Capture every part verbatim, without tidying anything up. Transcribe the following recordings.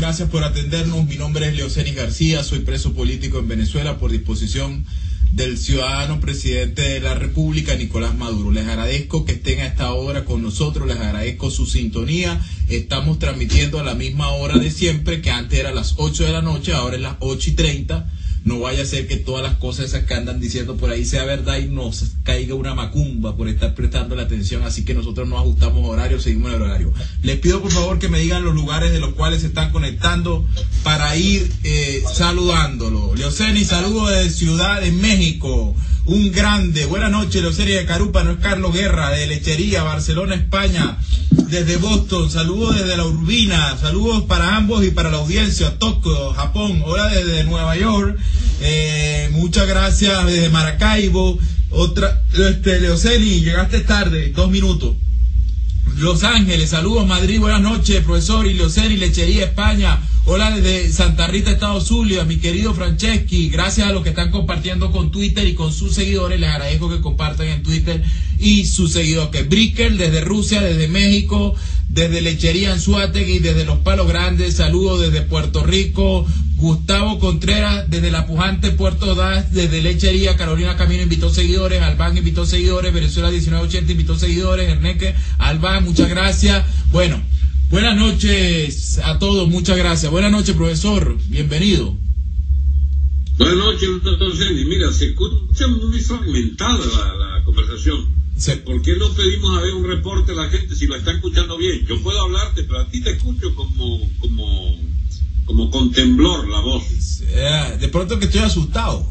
gracias por atendernos. Mi nombre es Leocenis García, soy preso político en Venezuela por disposición del ciudadano presidente de la República, Nicolás Maduro. Les agradezco que estén a esta hora con nosotros, les agradezco su sintonía. Estamos transmitiendo a la misma hora de siempre, que antes era las ocho de la noche, ahora es las ocho y treinta. No vaya a ser que todas las cosas esas que andan diciendo por ahí sea verdad y nos caiga una macumba por estar prestando la atención, así que nosotros no ajustamos horarios, seguimos el horario. Les pido por favor que me digan los lugares de los cuales se están conectando para ir eh, saludándolo. Leocenis, saludo desde Ciudad de México, un grande. Buenas noches, Leocenis de Carúpano, es Carlos Guerra, de Lechería, Barcelona, España. Desde Boston, saludos desde la Urbina, saludos para ambos y para la audiencia, Tokio, Japón, hola desde Nueva York, eh, muchas gracias desde Maracaibo, otra, este, Leocenis, llegaste tarde, dos minutos. Los Ángeles, saludos Madrid, buenas noches, profesor, y Leocenis, Lechería, España, hola desde Santa Rita, Estados Unidos, mi querido Franceschi, gracias a los que están compartiendo con Twitter y con sus seguidores, les agradezco que compartan en Twitter y sus seguidores, que Brickel desde Rusia, desde México, desde Lechería Anzuategui, desde Los Palos Grandes, saludos desde Puerto Rico, Gustavo Contreras desde la pujante Puerto Ordaz, desde Lechería, Carolina Camino invitó seguidores, Albán invitó seguidores, Venezuela diecinueve ochenta invitó seguidores, Erneque, Albán, muchas gracias. Bueno, buenas noches a todos, muchas gracias. Buenas noches, profesor, bienvenido. Buenas noches, doctor Cenis. Mira, se escucha muy fragmentada la, la conversación. Sí. ¿Por qué no pedimos a ver un reporte a la gente si la está escuchando bien? Yo puedo hablarte, pero a ti te escucho como como como con temblor la voz. Yeah, de pronto que estoy asustado.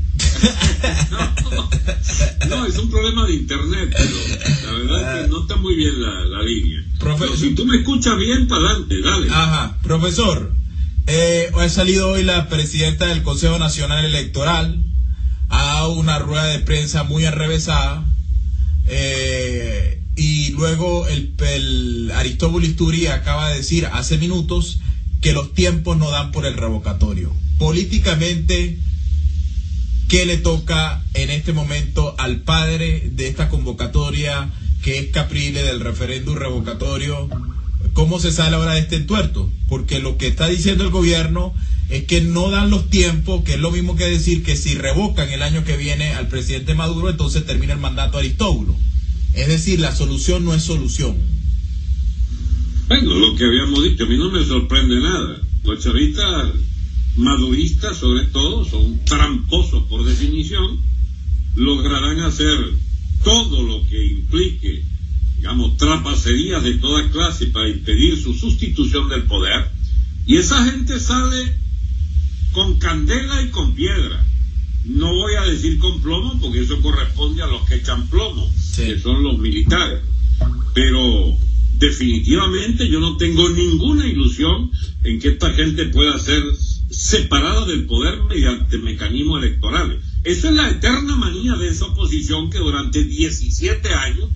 no, no, es un problema de internet, pero la verdad es que no está muy bien la, la línea. Profe pero si tú me escuchas bien, para adelante, dale. Ajá, profesor. Eh, ha salido hoy la presidenta del Consejo Nacional Electoral a una rueda de prensa muy enrevesada, eh, y luego el, el Aristóbulo Isturi acaba de decir hace minutos que los tiempos no dan por el revocatorio. Políticamente, ¿qué le toca en este momento al padre de esta convocatoria, que es Caprile, del referéndum revocatorio? ¿Cómo se sale ahora de este entuerto? Porque lo que está diciendo el gobierno es que no dan los tiempos, que es lo mismo que decir que si revocan el año que viene al presidente Maduro, entonces termina el mandato de Aristóbulo. Es decir, la solución no es solución. Bueno, lo que habíamos dicho, a mí no me sorprende nada. Los chavistas maduristas, sobre todo, son tramposos por definición, lograrán hacer todo lo que implique, digamos, trapacerías de toda clase para impedir su sustitución del poder, y esa gente sale con candela y con piedra. No voy a decir con plomo, porque eso corresponde a los que echan plomo, sí, que son los militares, pero definitivamente yo no tengo ninguna ilusión en que esta gente pueda ser separada del poder mediante mecanismos electorales. Esa es la eterna manía de esa oposición que durante diecisiete años,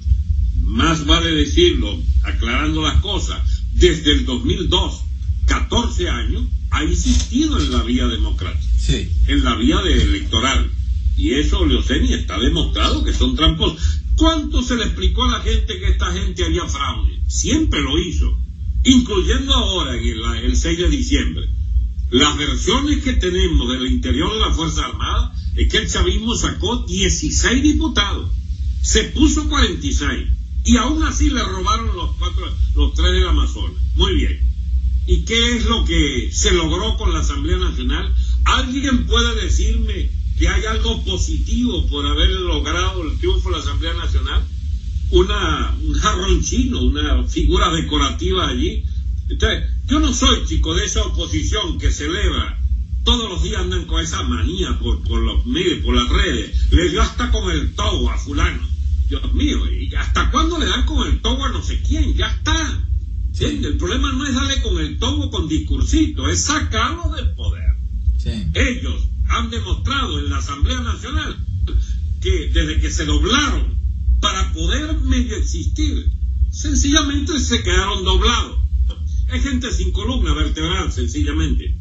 más vale decirlo, aclarando las cosas, desde el dos mil dos, catorce años, ha insistido en la vía democrática, sí, en la vía de electoral. Y eso, Leocenis, está demostrado que son tramposos. ¿Cuánto se le explicó a la gente que esta gente haría fraude? Siempre lo hizo, incluyendo ahora en el, el seis de diciembre. Las versiones que tenemos del interior de la Fuerza Armada es que el chavismo sacó dieciséis diputados, se puso cuarenta y seis, y aún así le robaron los cuatro, los tres del Amazonas. Muy bien. ¿Y qué es lo que se logró con la Asamblea Nacional? ¿Alguien puede decirme que hay algo positivo por haber logrado el triunfo de la Asamblea Nacional? Una, un jarrón chino, una figura decorativa allí. Entonces, yo no soy, chico, de esa oposición que celebra, todos los días andan con esa manía por, por los medios, por las redes, le dio hasta con el tobo a fulano. Dios mío, ¿y hasta cuándo le dan con el tobo a no sé quién? Ya está. Sí. El problema no es darle con el tobo con discursito, es sacarlo del poder. Sí. Ellos han demostrado en la Asamblea Nacional que desde que se doblaron para poder medio existir, sencillamente se quedaron doblados. Hay gente sin columna vertebral, sencillamente.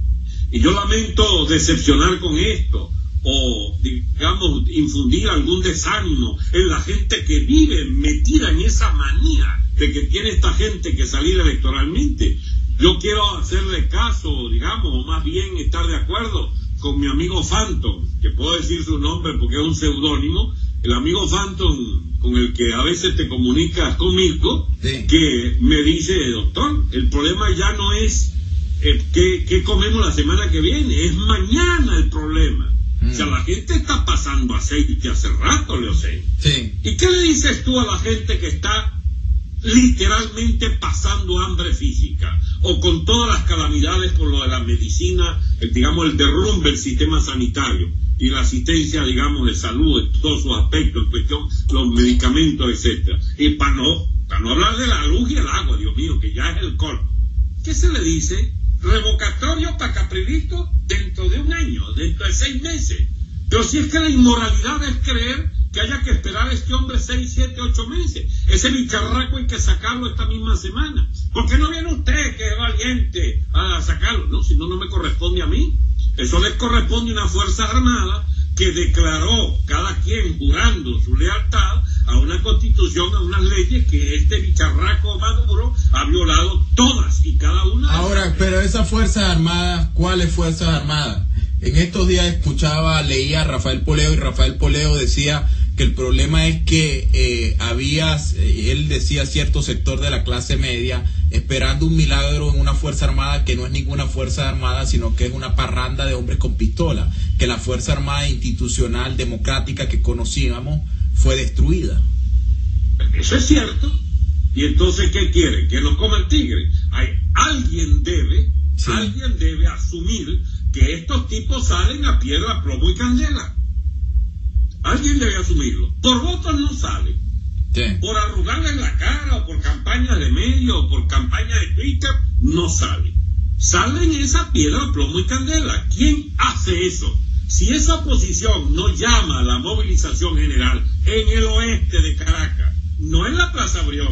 Y yo lamento decepcionar con esto, o digamos infundir algún desánimo en la gente que vive metida en esa manía de que tiene esta gente que salir electoralmente. Yo quiero hacerle caso, digamos, o más bien estar de acuerdo con mi amigo Phantom, que puedo decir su nombre porque es un seudónimo, el amigo Phantom con el que a veces te comunicas conmigo, sí, que me dice, doctor, el problema ya no es eh, qué, qué comemos la semana que viene, es mañana el problema. Mm. O sea, la gente está pasando aceite hace rato, Leocen. Sí. ¿Y qué le dices tú a la gente que está literalmente pasando hambre física o con todas las calamidades por lo de la medicina, el, digamos el derrumbe del sistema sanitario y la asistencia, digamos, de salud en todos sus aspectos, en cuestión los medicamentos, etcétera? Y para no, para no hablar de la luz y el agua, Dios mío, que ya es el colmo. ¿Qué se le dice? Revocatorio para Caprilito dentro de un año, dentro de seis meses. Pero si es que la inmoralidad es creer que haya que esperar a este hombre seis, siete, ocho meses. Ese bicharraco hay que sacarlo esta misma semana. ¿Por qué no viene usted, que es valiente, a sacarlo? No, si no, no me corresponde a mí. Eso les corresponde a una Fuerza Armada que declaró, cada quien jurando su lealtad a una constitución, a unas leyes que este bicharraco Maduro ha violado todas y cada una. Ahora, pero esas Fuerzas Armadas, ¿cuáles Fuerzas Armadas? En estos días escuchaba, leía a Rafael Poleo, y Rafael Poleo decía que el problema es que eh, había, eh, él decía, cierto sector de la clase media esperando un milagro en una Fuerza Armada que no es ninguna Fuerza Armada, sino que es una parranda de hombres con pistola, que la Fuerza Armada institucional, democrática que conocíamos fue destruida. Eso es cierto. Y entonces, ¿qué quieren? Que nos coma el tigre. Hay, alguien debe, sí. alguien debe asumir que estos tipos salen a piedra, plomo y candela. Alguien debe asumirlo. Por votos no sale. Sí. Por arrugarle la cara, o por campañas de medio, o por campañas de Twitter, no sale. Salen esa piedra, plomo y candela. ¿Quién hace eso? Si esa oposición no llama a la movilización general en el oeste de Caracas, no en la Plaza Brión,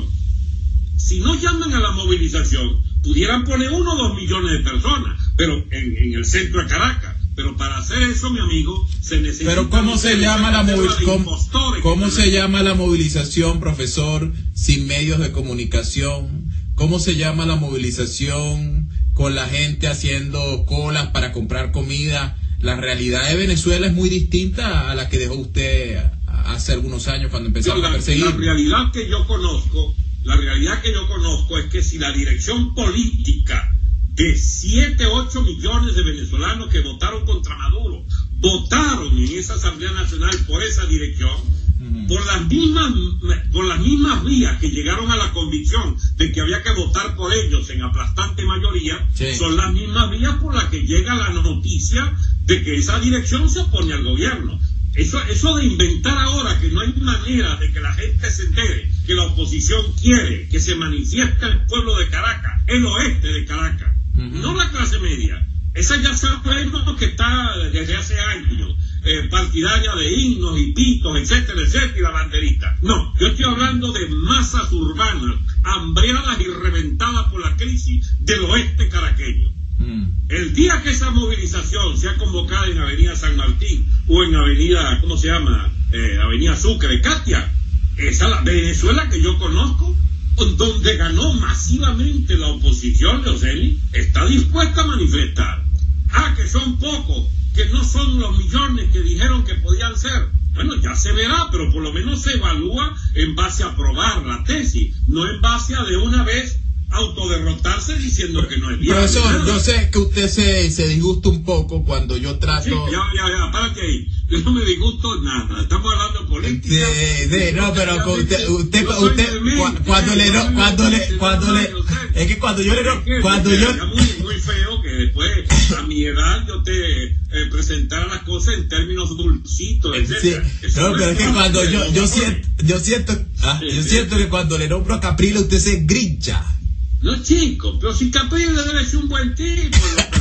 si no llaman a la movilización, pudieran poner uno o dos millones de personas, pero en, en el centro de Caracas. Pero para hacer eso, mi amigo, se necesita... Pero ¿cómo se llama la movilización? ¿Cómo, ¿cómo se llama la movilización, profesor, sin medios de comunicación? ¿Cómo se llama la movilización con la gente haciendo colas para comprar comida? La realidad de Venezuela es muy distinta a la que dejó usted hace algunos años cuando empezaron la, a perseguir. La realidad que yo conozco, la realidad que yo conozco es que si la dirección política de siete, ocho millones de venezolanos que votaron contra Maduro, votaron en esa Asamblea Nacional por esa dirección, uh-huh. por las mismas por las mismas vías que llegaron a la convicción de que había que votar por ellos en aplastante mayoría, sí. son las mismas vías por las que llega la noticia de que esa dirección se opone al gobierno. Eso, eso de inventar ahora que no hay manera de que la gente se entere que la oposición quiere que se manifieste el pueblo de Caracas, el oeste de Caracas, uh-huh. no la clase media. Esa ya sabemos que está desde hace años, eh, partidaria de himnos y pitos, etcétera, etcétera, y la banderita. No, yo estoy hablando de masas urbanas, hambriadas y reventadas por la crisis del oeste caraqueño. Mm. El día que esa movilización sea convocada en Avenida San Martín o en Avenida, ¿cómo se llama? Eh, Avenida Sucre, Katia, esa es la Venezuela que yo conozco, donde ganó masivamente la oposición, Leoceni, está dispuesta a manifestar. Ah, que son pocos, que no son los millones que dijeron que podían ser. Bueno, ya se verá, pero por lo menos se evalúa en base a probar la tesis, no en base a de una vez autoderrotarse diciendo que no es bien. Profesor, yo sé que usted se, se disgusta un poco cuando yo trato... Sí, ya, ya, ya, párate ahí. Yo no me disgusto nada. Estamos hablando de política. Sí, sí, no, pero usted, usted, usted, usted cuando le, no, cuando le, cuando le, es que cuando yo le, no, cuando yo... Muy, muy feo que después, a mi edad, yo te eh, presentara las cosas en términos dulcitos, etcétera. Sí, no, pero es que cuando yo, yo siento, yo siento, ah, yo siento que cuando le nombro a Capriles usted se grincha. No, chico, pero si Capriles debe ser un buen tipo,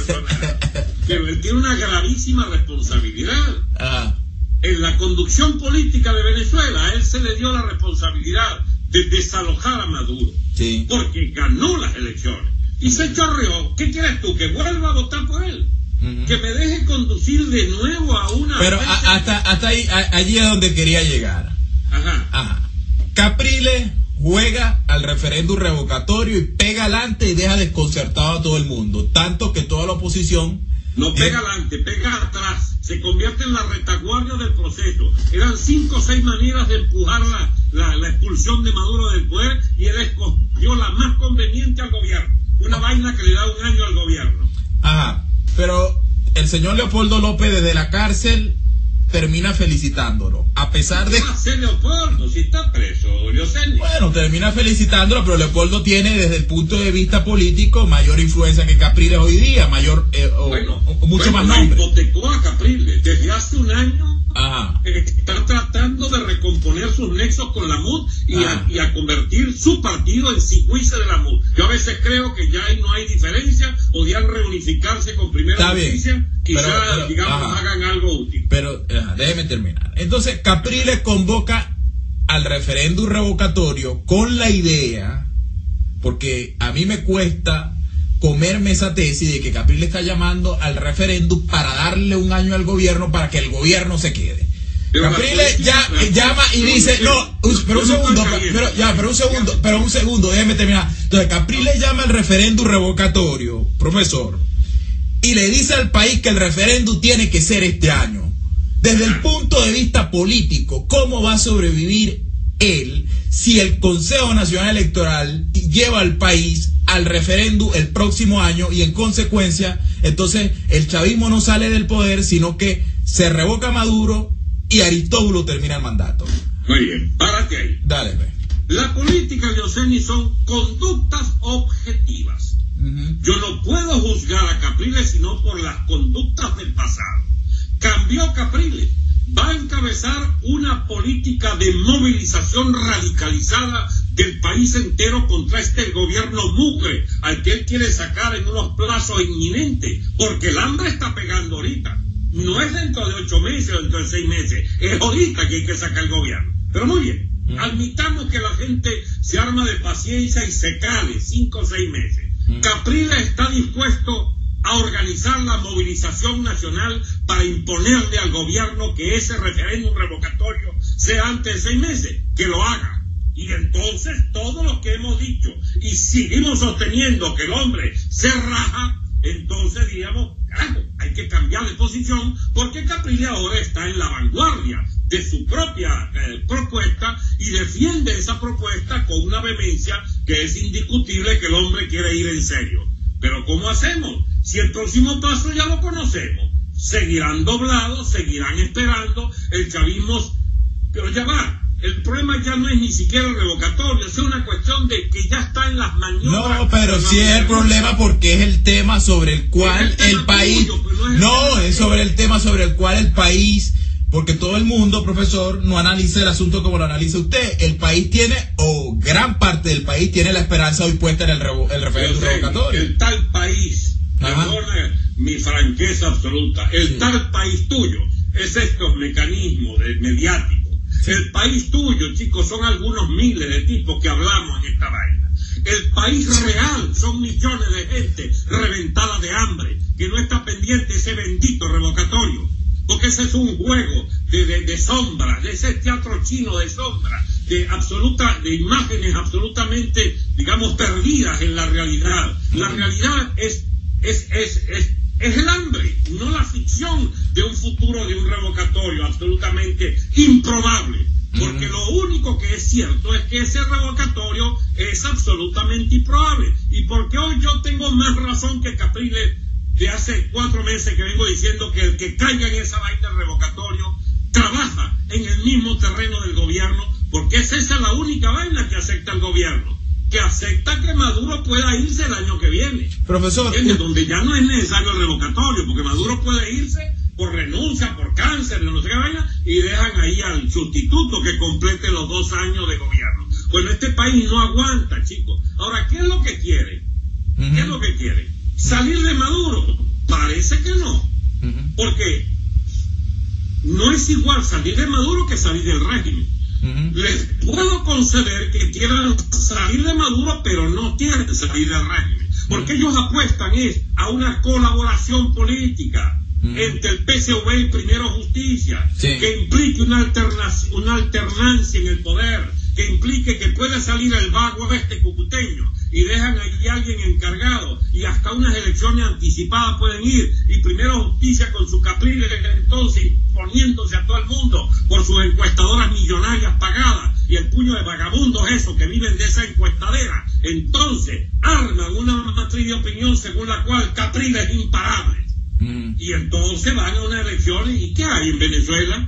pero él tiene una gravísima responsabilidad. Ah. En la conducción política de Venezuela, a él se le dio la responsabilidad de desalojar a Maduro, sí. porque ganó las elecciones y se chorreó. ¿Qué quieres tú? ¿Que vuelva a votar por él? Uh-huh. ¿Que me deje conducir de nuevo a una... Pero a, hasta, hasta ahí, a, allí es donde quería llegar. Ajá. Ajá. Capriles juega al referéndum revocatorio y pega adelante y deja desconcertado a todo el mundo, tanto que toda la oposición... No pega adelante, pega atrás, se convierte en la retaguardia del proceso. Eran cinco o seis maneras de empujar la, la, la expulsión de Maduro del poder y él escogió la más conveniente al gobierno, una vaina que le da un año al gobierno. Ajá, pero el señor Leopoldo López desde la cárcel termina felicitándolo, a pesar de... ¿Qué va a hacer Leopoldo si está preso, Leoceni? Bueno, termina felicitándolo, pero Leopoldo tiene desde el punto de vista político mayor influencia que Capriles hoy día, mayor, eh, o, bueno, o mucho bueno, más nombre. Hipotecó a Capriles desde hace un año. Ajá. Eh, está tratando de recomponer sus nexos con la M U D y a, y a convertir su partido en sigüice de la M U D. Yo a veces creo que ya ahí no hay diferencia, podían reunificarse con Primera Justicia, quizás, digamos, ajá, hagan algo útil. Pero, ajá, déjeme terminar. Entonces, Capriles convoca al referéndum revocatorio con la idea, porque a mí me cuesta comerme esa tesis de que Capriles está llamando al referéndum para darle un año al gobierno para que el gobierno se quede. Pero Capriles ya la, llama y dice, no, pero un segundo, pero ya, pero un segundo, pero un segundo, déjeme terminar. Entonces, Capriles llama al referéndum revocatorio, profesor, y le dice al país que el referéndum tiene que ser este año. Desde el punto de vista político, ¿cómo va a sobrevivir él si el Consejo Nacional Electoral lleva al país al referéndum el próximo año y en consecuencia, entonces el chavismo no sale del poder, sino que se revoca Maduro y Aristóbulo termina el mandato? Muy bien, párate ahí. Dale, ve. La política, Leoceni, son conductas objetivas. Uh-huh. Yo no puedo juzgar a Capriles sino por las conductas del pasado. Cambió Capriles, va a encabezar una política de movilización radicalizada del país entero contra este gobierno mugre al que él quiere sacar en unos plazos inminentes, porque el hambre está pegando ahorita. No es dentro de ocho meses o dentro de seis meses, es ahorita que hay que sacar el gobierno. Pero muy bien, mm. admitamos que la gente se arma de paciencia y se cale cinco o seis meses. Mm. Capriles está dispuesto a organizar la movilización nacional para imponerle al gobierno que ese referéndum revocatorio sea antes de seis meses, que lo haga. Y entonces todo lo que hemos dicho y seguimos sosteniendo que el hombre se raja, entonces diríamos, carajo, hay que cambiar de posición porque Capriles ahora está en la vanguardia de su propia eh, propuesta y defiende esa propuesta con una vehemencia que es indiscutible que el hombre quiere ir en serio. Pero ¿cómo hacemos? Si el próximo paso ya lo conocemos, seguirán doblados, seguirán esperando, el chavismo, pero ya va. El problema ya no es ni siquiera el revocatorio, es una cuestión de que ya está en las maniobras. No, pero sí es el problema porque es el tema sobre el cual el, el país... Tuyo, no es, no, es sobre el tema sobre el cual el país... Porque todo el mundo, profesor, no analiza el asunto como lo analiza usted. El país tiene, o gran parte del país tiene la esperanza hoy puesta en el, revo, el referéndum revocatorio. El tal país, perdona mi franqueza absoluta, el sí. tal país tuyo es estos mecanismos de mediáticos. Sí. El país tuyo, chicos, son algunos miles de tipos que hablamos en esta vaina. El país real son millones de gente reventada de hambre, que no está pendiente de ese bendito revocatorio. Porque ese es un juego de, de, de sombra, de ese teatro chino de sombra, de absoluta, de imágenes absolutamente, digamos, perdidas en la realidad. La realidad es, es, es, es, es el hambre, no la ficción de un futuro de un revocatorio absolutamente improbable. Porque lo único que es cierto es que ese revocatorio es absolutamente improbable. Y porque hoy yo tengo más razón que Capriles, de hace cuatro meses que vengo diciendo que el que caiga en esa vaina del revocatorio trabaja en el mismo terreno del gobierno, porque es esa la única vaina que acepta el gobierno, que acepta que Maduro pueda irse el año que viene. Profesor, ¿entiendes? Donde ya no es necesario el revocatorio, porque Maduro puede irse por renuncia, por cáncer, no sé qué vaina, y dejan ahí al sustituto que complete los dos años de gobierno. Bueno, este país no aguanta, chicos. Ahora, ¿qué es lo que quiere? Uh-huh. ¿Qué es lo que quiere? ¿Salir de Maduro? Parece que no. Uh-huh. Porque no es igual salir de Maduro que salir del régimen. Uh-huh. Les puedo conceder que quieran salir de Maduro, pero no quieren salir del régimen. Porque uh-huh. ellos apuestan es a una colaboración política uh-huh. entre el P S V y Primero Justicia, sí. que implique una, alterna- una alternancia en el poder, que implique que pueda salir el vago este cucuteño y dejan allí a alguien encargado y hasta unas elecciones anticipadas pueden ir y primero justicia con su capriles entonces imponiéndose a todo el mundo por sus encuestadoras millonarias pagadas y el puño de vagabundos esos que viven de esa encuestadera, entonces arman una matriz de opinión según la cual Capriles es imparable. Mm. Y entonces van a unas elecciones y ¿qué hay en Venezuela?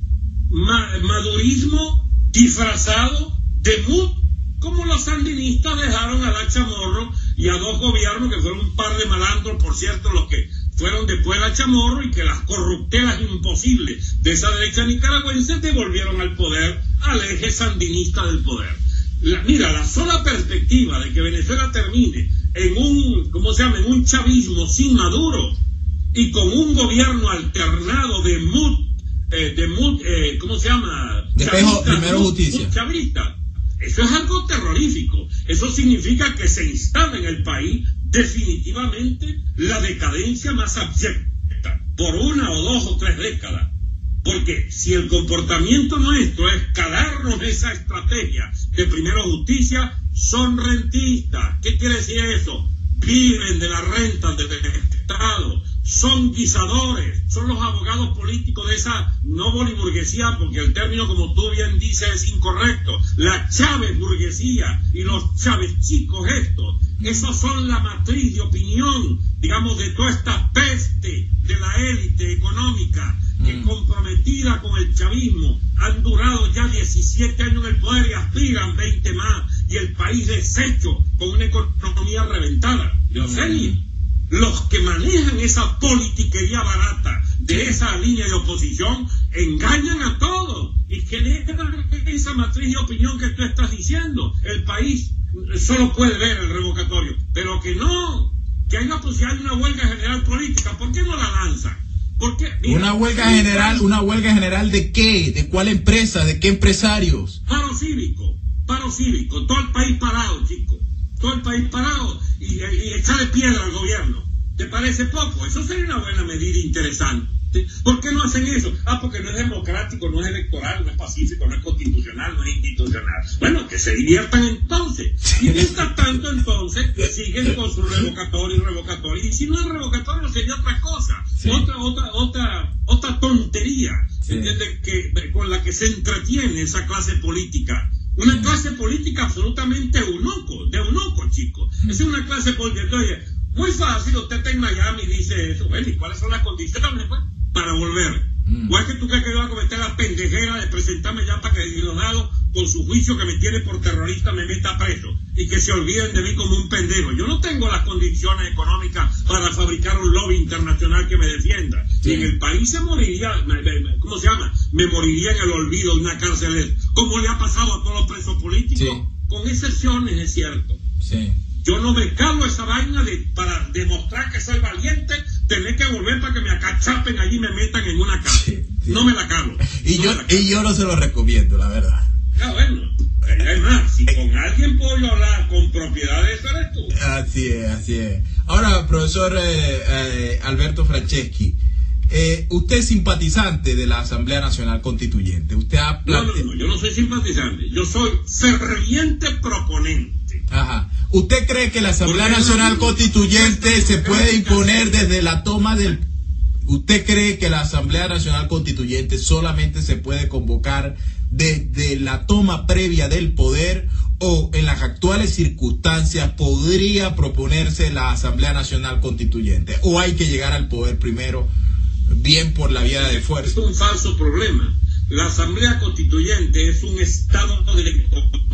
Ma madurismo disfrazado de mood, como los sandinistas dejaron a la Chamorro y a dos gobiernos que fueron un par de malandros, por cierto, los que fueron después de la Chamorro y que las corruptelas imposibles de esa derecha nicaragüense devolvieron al poder al eje sandinista del poder. La, mira, la sola perspectiva de que Venezuela termine en un, ¿cómo se llama?, en un chavismo sin Maduro y con un gobierno alternado de mood, eh, de mood, eh, ¿cómo se llama? De Pejo, primero justicia. Chavista. Eso es algo terrorífico. Eso significa que se instala en el país definitivamente la decadencia más abyecta por una o dos o tres décadas. Porque si el comportamiento nuestro es calarnos esa estrategia de primero justicia, son rentistas. ¿Qué quiere decir eso? Viven de las rentas del Estado, son guisadores, son los abogados políticos de esa no boliburguesía, porque el término, como tú bien dices, es incorrecto, la Chávez burguesía y los Chávez chicos estos, esos son la matriz de opinión, digamos, de toda esta peste de la élite económica que mm. comprometida con el chavismo han durado ya diecisiete años en el poder y aspiran veinte más, y el país deshecho con una economía reventada. Leoceni, mm. los que manejan esa politiquería barata de esa línea de oposición engañan a todos y generan esa matriz de opinión que tú estás diciendo. El país solo puede ver el revocatorio, pero que no, que hay una posibilidad de una huelga general política. ¿Por qué no la lanzan? ¿Por qué? Mira, una huelga general, una huelga general ¿de qué? ¿De cuál empresa? ¿De qué empresarios? Paro cívico, paro cívico, todo el país parado, chico, todo el país parado y, y echarle piedra al gobierno. ¿Te parece poco? Eso sería una buena medida interesante. ¿Por qué no hacen eso? Ah, porque no es democrático, no es electoral, no es pacífico, no es constitucional, no es institucional. Bueno, que se diviertan entonces. Y mientras tanto, entonces, siguen con su revocatorio y revocatorio. Y si no es revocatorio, sería otra cosa. Sí. Otra, otra, otra, otra tontería, sí. ¿Entiendes? Que, con la que se entretiene esa clase política. Una sí. clase política absolutamente eunuco, de eunuco, chicos. Sí. Esa es una clase política. Oye, muy fácil, usted está en Miami y dice eso. Bueno, ¿y cuáles son las condiciones, pues, para volver? Mm. ¿O es que tú crees que yo voy a cometer la pendejera de presentarme ya para que Diosdado, con su juicio que me tiene por terrorista, me meta preso y que se olviden de mí como un pendejo? Yo no tengo las condiciones económicas para fabricar un lobby internacional que me defienda. Sí. Y en el país se moriría, ¿cómo se llama? Me moriría en el olvido de una cárcel, como le ha pasado a todos los presos políticos, sí. con excepciones, es cierto. Sí. Yo no me cago esa vaina de, para demostrar que soy valiente, tener que volver para que me acachapen allí y me metan en una cárcel. Sí, sí. No me la cago. Y, no yo, y yo no se lo recomiendo, la verdad. Ah, bueno. Es más, si con alguien puedo hablar con propiedad de eso, eres tú. Así es, así es. Ahora, profesor eh, eh, Alberto Franceschi, eh, usted es simpatizante de la Asamblea Nacional Constituyente. Usted ha plante... No, no, no, yo no soy simpatizante. Yo soy ferviente proponente. Ajá. ¿Usted cree que la Asamblea Nacional Constituyente se puede imponer desde la toma del... ¿Usted cree que la Asamblea Nacional Constituyente solamente se puede convocar desde la toma previa del poder, o en las actuales circunstancias podría proponerse la Asamblea Nacional Constituyente, o hay que llegar al poder primero, bien por la vía de fuerza? Es un falso problema. La Asamblea Constituyente es un estado de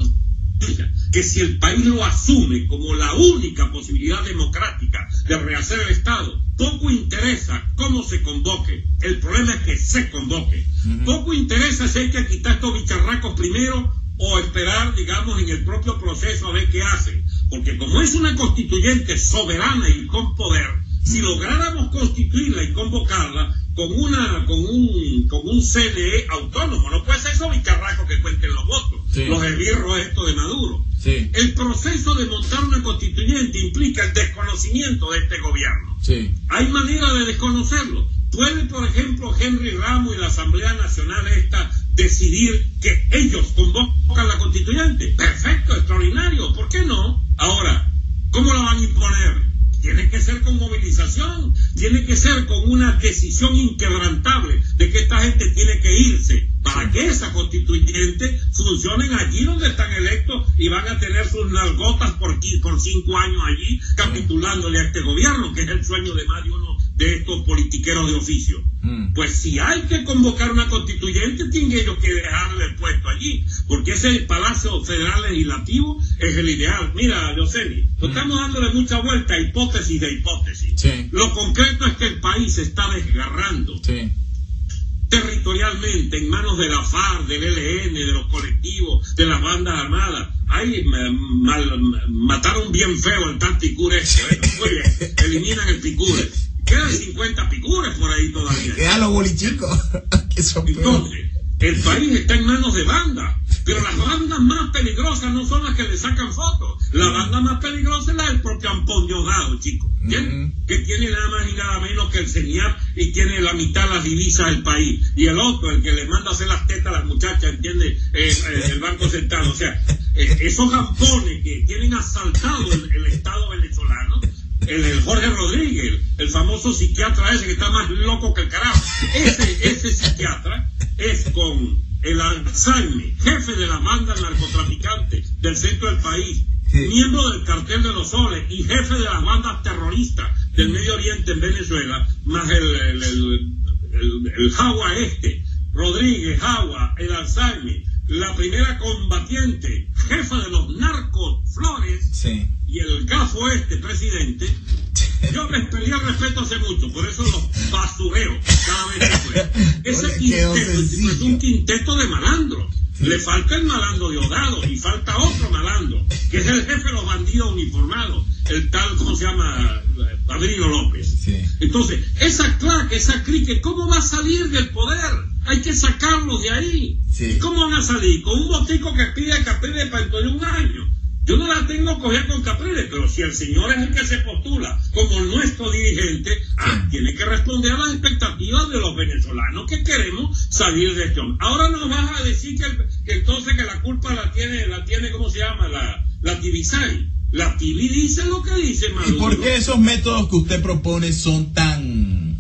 que, si el país lo asume como la única posibilidad democrática de rehacer el Estado, poco interesa cómo se convoque. El problema es que se convoque. Uh-huh. Poco interesa si hay que quitar estos bicharracos primero o esperar, digamos, en el propio proceso a ver qué hacen. Porque como es una constituyente soberana y con poder, si lográramos constituirla y convocarla con una con un con un C N E autónomo, no puede ser esos bicharracos que cuenten los votos, sí. los esbirros estos de Maduro. Sí. El proceso de montar una constituyente implica el desconocimiento de este gobierno. Sí. Hay manera de desconocerlo. Puede, por ejemplo, Henry Ramos y la Asamblea Nacional esta decidir que ellos convocan la constituyente. Perfecto, extraordinario, ¿por qué no? Ahora, ¿cómo la van a imponer? Tiene que ser con movilización, tiene que ser con una decisión inquebrantable de que esta gente tiene que irse para que esa constituyente funcionen allí donde están electos y van a tener sus nalgotas por, por cinco años allí capitulándole a este gobierno, que es el sueño de más de uno de estos politiqueros de oficio. Mm. Pues si hay que convocar una constituyente, tienen ellos que dejarle el puesto allí, porque ese Palacio Federal Legislativo es el ideal. Mira, Yoseli, mm. estamos dándole mucha vuelta a hipótesis de hipótesis. Sí. Lo concreto es que el país se está desgarrando. Sí. Territorialmente, en manos de la FARC, del E L N, de los colectivos, de las bandas armadas. Ahí mal, mataron bien feo al tal Picure este. Muy bien, eliminan el Picure. Quedan cincuenta Picures por ahí todavía. Quedan los bolichicos. Entonces, el país está en manos de bandas, pero las bandas más peligrosas no son las que le sacan fotos. La banda más peligrosa es la del propio Ampón Diosdado, chicos. Uh-huh. Que tiene nada más y nada menos que el CENIAP y tiene la mitad de las divisas del país. Y el otro, el que les manda a hacer las tetas a las muchachas, ¿entiende? Eh, eh, el Banco Central. O sea, eh, esos ampones que tienen asaltado el, el Estado venezolano. El, el Jorge Rodríguez, el famoso psiquiatra ese que está más loco que el carajo. Ese, ese psiquiatra es con el Alzheimer, jefe de la banda narcotraficante del centro del país, sí. miembro del cartel de los soles y jefe de las bandas terroristas del Medio Oriente en Venezuela, más el, el, el, el, el Jagua este, Rodríguez, Jagua, el Alzheimer, la primera combatiente, jefa de los narcos Flores, sí. y el gafo este, presidente. Yo les pedí el respeto hace mucho, por eso los basureo cada vez que puedo. Ese quinteto es un quinteto de malandros. Sí. Le falta el malandro Diosdado y falta otro malandro, que es el jefe de los bandidos uniformados, el tal, ¿cómo se llama? Padrino López. Sí. Entonces, esa claque, esa crique, ¿cómo va a salir del poder? Hay que sacarlos de ahí. Sí. ¿Cómo van a salir? Con un botico que pide Capriles para dentro de un año. Yo no la tengo cogida con Capriles, pero si el señor es el que se postula como nuestro dirigente, ah, tiene que responder a las expectativas de los venezolanos que queremos salir de esto. Ahora nos vas a decir que, el, que entonces que la culpa la tiene, la tiene, ¿cómo se llama? La, la Tibisay. La T V dice lo que dice Maduro. ¿Y por qué esos métodos que usted propone son tan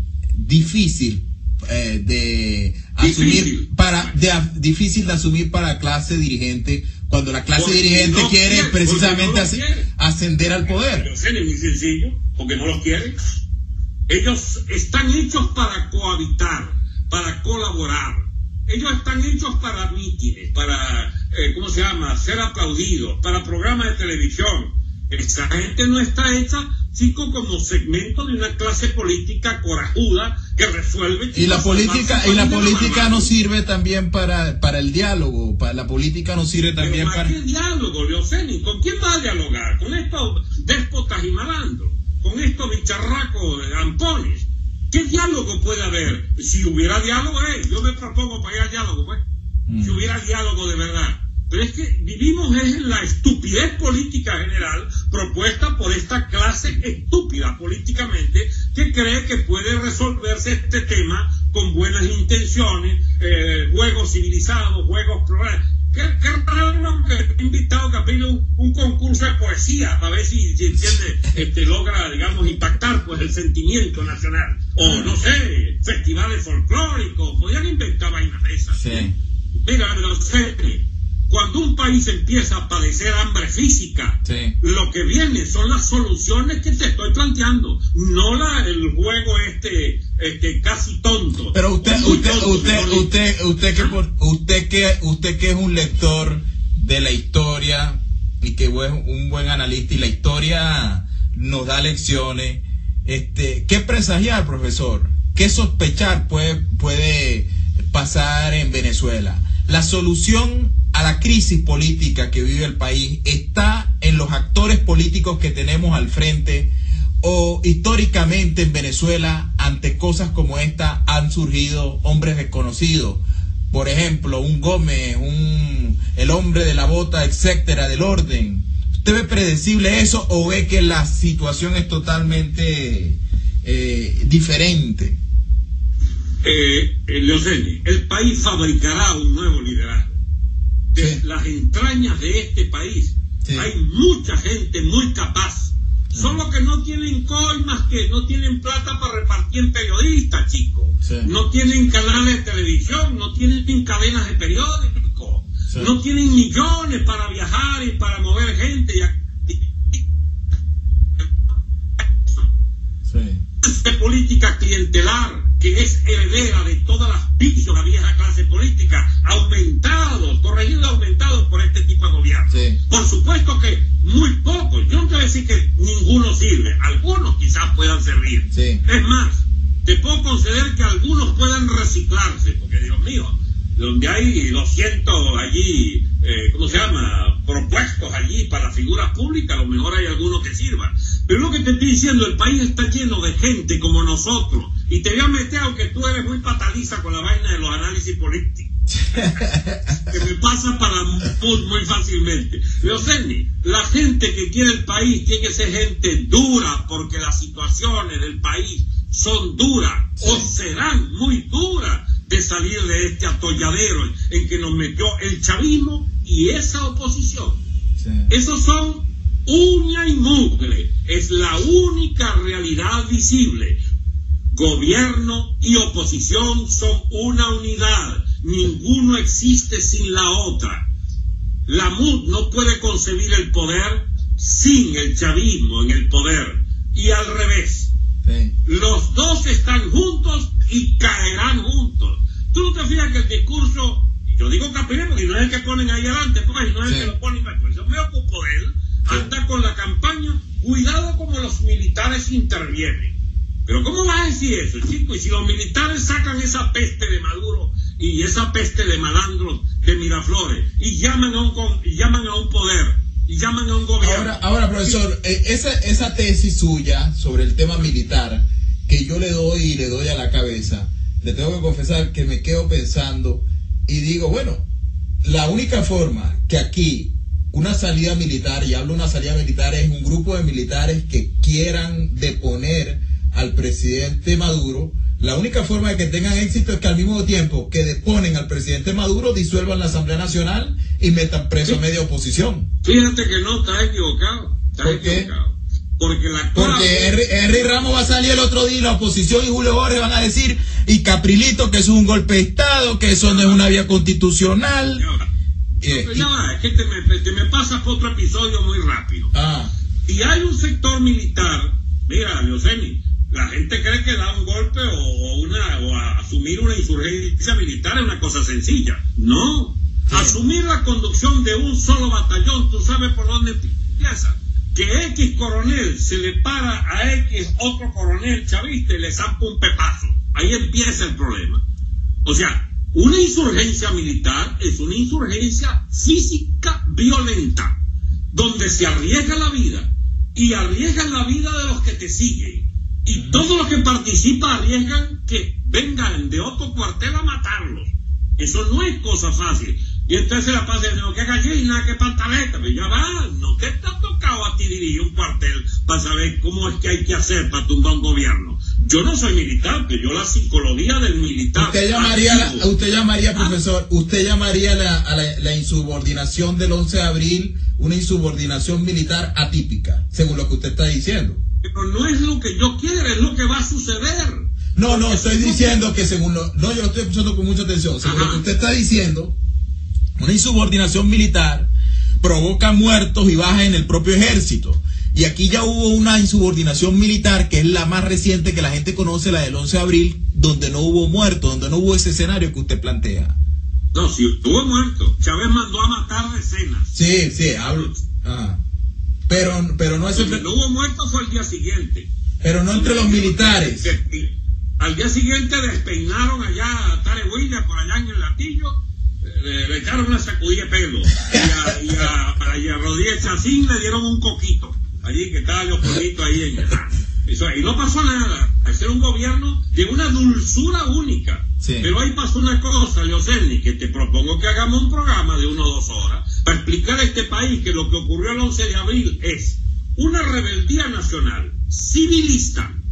difíciles eh, de asumir difícil. para de, difícil de asumir para la clase dirigente, cuando la clase porque dirigente no quiere, quiere precisamente no quiere. ascender al poder? Pero es muy sencillo, porque no los quieren. Ellos están hechos para cohabitar, para colaborar. Ellos están hechos para mítines, para, eh, ¿cómo se llama?, ser aplaudidos, para programas de televisión. Esa gente no está hecha, chico, como segmento de una clase política corajuda que resuelve. Y la política, y la política no sirve también para, para el diálogo. Para, la política no sirve también Pero para. ¿Qué diálogo, Leoceni? ¿Con quién va a dialogar? ¿Con estos déspotas y malandros? ¿Con estos bicharracos ampones? ¿Qué diálogo puede haber? Si hubiera diálogo, eh, yo me propongo para ir al diálogo, pues. Mm. Si hubiera diálogo de verdad. Pero es que vivimos en la estupidez política general propuesta por esta clase estúpida políticamente que cree que puede resolverse este tema con buenas intenciones, eh, juegos civilizados, juegos plurales. Qué, qué raro que he invitado a Caprile un, un concurso de poesía para ver si, si entiende, este, logra, digamos, impactar pues el sentimiento nacional. O, no sé, festivales folclóricos, podrían inventar vainas de esas. Sí. Mira, no sé, cuando un país empieza a padecer hambre física, sí. lo que viene son las soluciones que te estoy planteando, no la, el juego este, este casi tonto. Pero usted, usted, tonto, usted, usted, usted, usted, que por, usted que, usted que es un lector de la historia y que es un buen analista y la historia nos da lecciones, este, ¿qué presagiar, profesor? ¿Qué sospechar puede, puede pasar en Venezuela? La solución a la crisis política que vive el país está en los actores políticos que tenemos al frente, o históricamente en Venezuela ante cosas como esta han surgido hombres desconocidos, por ejemplo un Gómez, un el hombre de la bota, etcétera, del orden. ¿Usted ve predecible eso o ve que la situación es totalmente eh, diferente? eh, eh, Leoceni, el país fabricará un nuevo liderazgo. De sí. las entrañas de este país sí. hay mucha gente muy capaz, sí. solo que no tienen coimas, que no tienen plata para repartir periodistas, chicos, sí. no tienen canales de televisión, no tienen cadenas de periódicos, sí. no tienen millones para viajar y para mover gente y sí. política clientelar que es heredera de todas las vicios de la vieja clase política, aumentados, corregidos, aumentados por este tipo de gobierno. Sí. Por supuesto que muy pocos, yo no te voy a decir que ninguno sirve, algunos quizás puedan servir. Sí. Es más, te puedo conceder que algunos puedan reciclarse, porque Dios mío, donde hay doscientos allí, eh, ¿cómo se llama?, propuestos allí para figuras públicas, a lo mejor hay algunos que sirvan. Pero lo que te estoy diciendo, el país está lleno de gente como nosotros, y te voy a meter, aunque tú eres muy pataliza con la vaina de los análisis políticos, que me pasa para muy, muy fácilmente. Leoceni, la gente que quiere el país tiene que ser gente dura, porque las situaciones del país son duras, sí. o serán muy duras, de salir de este atolladero en que nos metió el chavismo y esa oposición. Sí. Esos son uña y mugre, es la única realidad visible. Gobierno y oposición son una unidad, ninguno existe sin la otra. La M U D no puede concebir el poder sin el chavismo en el poder, y al revés. Sí. Los dos están juntos y caerán juntos. Tú no te fijas que el discurso, yo digo Capriles porque no es el que ponen ahí adelante, pues no es sí. el que lo ponen después. Yo me ocupo de él, sí. anda con la campaña, cuidado como los militares intervienen. Pero ¿cómo vas a decir eso, chico? Y si los militares sacan esa peste de Maduro y esa peste de malandros de Miraflores y llaman a un, y llaman a un poder y llaman a un gobierno. Ahora, ahora profesor, eh, esa, esa tesis suya sobre el tema militar que yo le doy y le doy a la cabeza, le tengo que confesar que me quedo pensando y digo, bueno, la única forma que aquí una salida militar, y hablo de una salida militar, es un grupo de militares que quieran deponer al presidente Maduro. La única forma de que tengan éxito es que al mismo tiempo que deponen al presidente Maduro, disuelvan la Asamblea Nacional y metan preso sí. a media oposición. Fíjate que no, estás equivocado. Estás ¿Por qué? equivocado. Porque la Porque Henry, Henry Ramos va a salir el otro día y la oposición y Julio Borges van a decir, y Caprilito, que eso es un golpe de Estado, que eso no es una vía constitucional. No, eh, no, no es que te me, te me pasas por otro episodio muy rápido. Ah. Si hay un sector militar, mira, Leoceni, la gente cree que dar un golpe o, una, o a asumir una insurgencia militar es una cosa sencilla. No. Sí. Asumir la conducción de un solo batallón, ¿tú sabes por dónde empieza? Que X coronel se le para a X otro coronel chavista y le zampa un pepazo. Ahí empieza el problema. O sea, una insurgencia militar es una insurgencia física violenta, donde se arriesga la vida y arriesgan la vida de los que te siguen. Y todos los que participan arriesgan que vengan de otro cuartel a matarlos. Eso no es cosa fácil. Y entonces la pasa diciendo que gallina, que pantaleta, pero ya va, no te ha tocado a ti dirigir un cuartel para saber cómo es que hay que hacer para tumbar un gobierno. Yo no soy militar, pero yo la psicología del militar. Usted llamaría, la, usted llamaría, ¿Ah? profesor, usted llamaría la, a la, la insubordinación del once de abril una insubordinación militar atípica, según lo que usted está diciendo. Pero no es lo que yo quiero, es lo que va a suceder. No, no, estoy diciendo que según lo... No, yo lo estoy escuchando con mucha atención. Según Ajá. lo que usted está diciendo, una insubordinación militar provoca muertos y bajas en el propio ejército. Y aquí ya hubo una insubordinación militar, que es la más reciente que la gente conoce, la del once de abril, donde no hubo muertos, donde no hubo ese escenario que usted plantea. No, si hubo muertos. Chávez mandó a matar decenas. Sí, sí, hablo... Ah. Pero, pero no es... Donde no hubo muertos fue el día siguiente. Pero no entre los militares. Al día siguiente despeinaron allá a Tare Williams, por allá en el Latillo, le, le echaron una sacudida de pelo. Y a, y a, y a Rodríguez Chacín le dieron un coquito. Allí que estaba los pollitos ahí en el... Eso, y no pasó nada. Ese era un gobierno de una dulzura única. Sí. Pero ahí pasó una cosa, Leoceni, que te propongo que hagamos un programa de una o dos horas para explicar a este país que lo que ocurrió el once de abril es una rebeldía nacional civilista,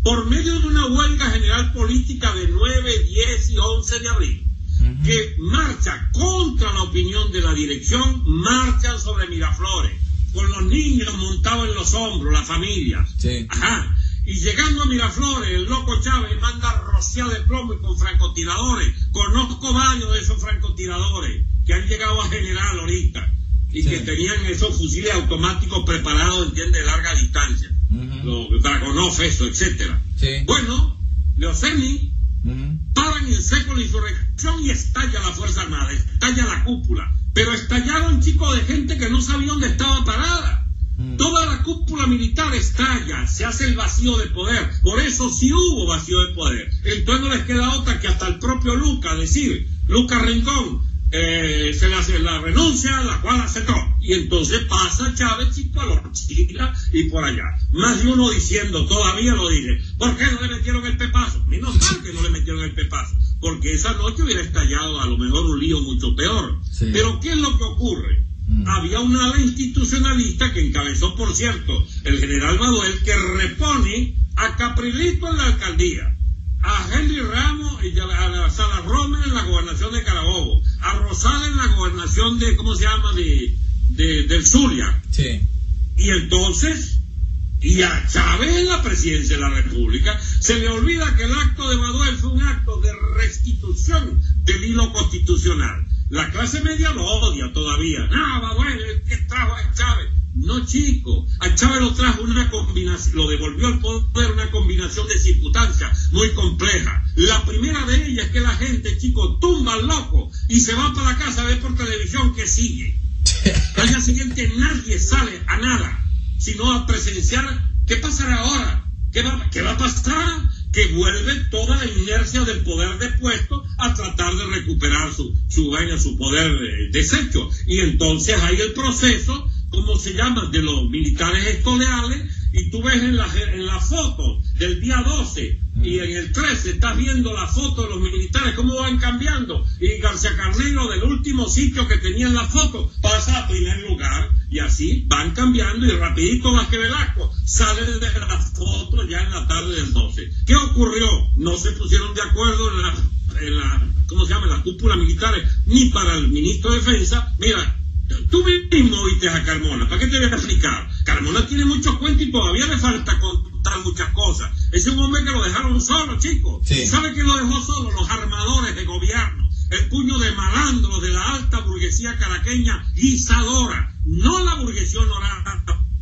por medio de una huelga general política de nueve, diez y once de abril, uh-huh. que marcha contra la opinión de la dirección, marchan sobre Miraflores, con los niños montados en los hombros, la familia. Sí. Ajá. Y llegando a Miraflores, el loco Chávez manda a rociar de plomo y con francotiradores. Conozco varios de esos francotiradores que han llegado a general ahorita y sí. que tenían esos fusiles automáticos preparados, entiende, de larga distancia. Uh-huh. Los Dragonov, eso, etcétera. Sí. Bueno, Leoceni uh-huh. paran en seco la insurrección y estalla la Fuerza Armada, estalla la cúpula. Pero estallaron, chicos, de gente que no sabía dónde estaba parada. Uh-huh. Toda la cúpula militar estalla, se hace el vacío de poder. Por eso sí hubo vacío de poder. Entonces no les queda otra que hasta el propio Lucas decir, Lucas Rincón, Eh, se le hace la renuncia, la cual aceptó. Y entonces pasa Chávez, chico, a los Chila y por allá. Más de uno diciendo, todavía lo dice, ¿por qué no le metieron el pepazo? Menos mal que no le metieron el pepazo, porque esa noche hubiera estallado a lo mejor un lío mucho peor. Sí. Pero ¿qué es lo que ocurre? Mm. Había una ala institucionalista que encabezó, por cierto, el general Maduel, que repone a Caprilito en la alcaldía, a Henry Ramos y a la Sala Romer en la gobernación de Carabobo, a Rosales en la gobernación de, ¿cómo se llama?, de, de del Zulia. Sí. Y entonces, y a Chávez en la presidencia de la República, se le olvida que el acto de Maduel fue un acto de restitución del hilo constitucional. La clase media lo odia todavía. No, Maduel, el que trajo a Chávez. No, chico, a Chávez lo trajo una combinación, lo devolvió al poder una combinación de circunstancias muy compleja. La primera de ellas es que la gente, chico, tumba al loco y se va para la casa a ver por televisión que sigue. Al día siguiente nadie sale a nada, sino a presenciar qué pasará ahora, qué va, qué va a pasar, que vuelve toda la inercia del poder depuesto a tratar de recuperar su, su vaina, su poder de, deshecho. Y entonces hay el proceso, ¿cómo se llama?, de los militares escoleales, y tú ves en la, en la foto del día doce y en el trece estás viendo la foto de los militares, cómo van cambiando, y García Carneiro del último sitio que tenía en la foto pasa a primer lugar, y así van cambiando, y rapidito Vázquez Velasco sale de la foto ya en la tarde del doce. ¿Qué ocurrió? No se pusieron de acuerdo en la, en la ¿cómo se llama?, en la cúpula militar, ni para el ministro de Defensa. Mira, tú mismo viste a Carmona, ¿para qué te voy a explicar? Carmona tiene muchos cuentos y todavía le falta contar muchas cosas. Es un hombre que lo dejaron solo, chicos. Sí. ¿Sabe quién lo dejó solo? Los armadores de gobierno, el puño de malandros de la alta burguesía caraqueña guisadora, no la burguesía honorable,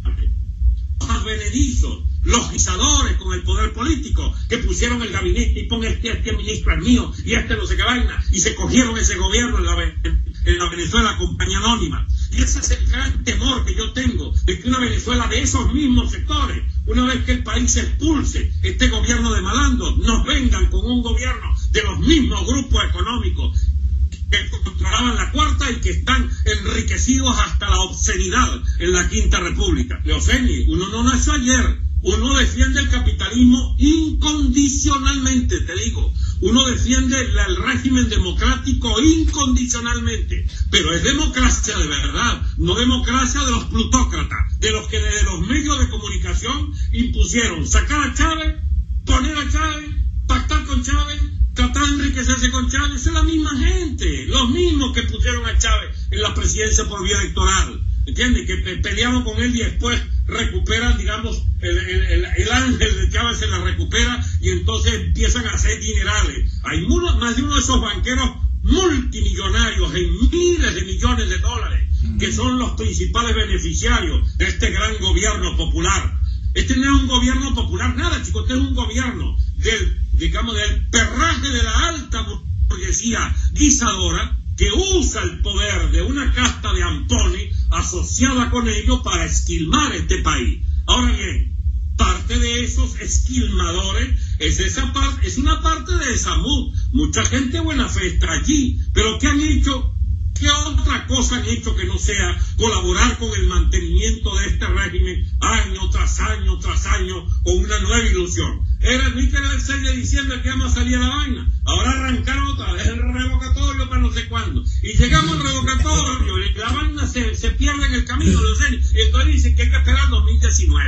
los advenedizos, los guisadores con el poder político, que pusieron el gabinete y pon este, este ministro es mío y este no sé qué vaina, y se cogieron ese gobierno en la, en la Venezuela compañía anónima. Y ese es el gran temor que yo tengo, de que una Venezuela de esos mismos sectores, una vez que el país expulse este gobierno de malandros, nos vengan con un gobierno de los mismos grupos económicos que controlaban la cuarta y que están enriquecidos hasta la obscenidad en la Quinta República. Leoceni, uno no nació ayer, uno defiende el capitalismo incondicionalmente, te digo. Uno defiende el régimen democrático incondicionalmente, pero es democracia de verdad, no democracia de los plutócratas, de los que desde los medios de comunicación impusieron sacar a Chávez, poner a Chávez, pactar con Chávez, tratar de enriquecerse con Chávez. Es la misma gente, los mismos que pusieron a Chávez en la presidencia por vía electoral, ¿entiendes? Que pe pelearon con él y después recuperan, digamos, el, el, el, el ángel de Chávez se la recupera y entonces empiezan a hacer dinerales. Hay uno, más de uno de esos banqueros multimillonarios en miles de millones de dólares que son los principales beneficiarios de este gran gobierno popular. Este no es un gobierno popular, nada, chicos, este es un gobierno del, digamos, del perraje de la alta burguesía guisadora, que usa el poder de una casta de ampones asociada con ello para esquilmar este país. Ahora bien, parte de esos esquilmadores es esa parte, es una parte de esa mood. Mucha gente buena fe está allí, pero ¿qué han hecho? ¿Qué otra cosa han hecho que no sea colaborar con el mantenimiento de este régimen año tras año tras año con una nueva ilusión? Era el el seis de diciembre que vamos a salir a la vaina. Ahora arrancaron otra vez el revocatorio para no sé cuándo. Y llegamos al revocatorio y la vaina se, se pierde en el camino. Entonces dicen que hay que esperar dos mil diecinueve.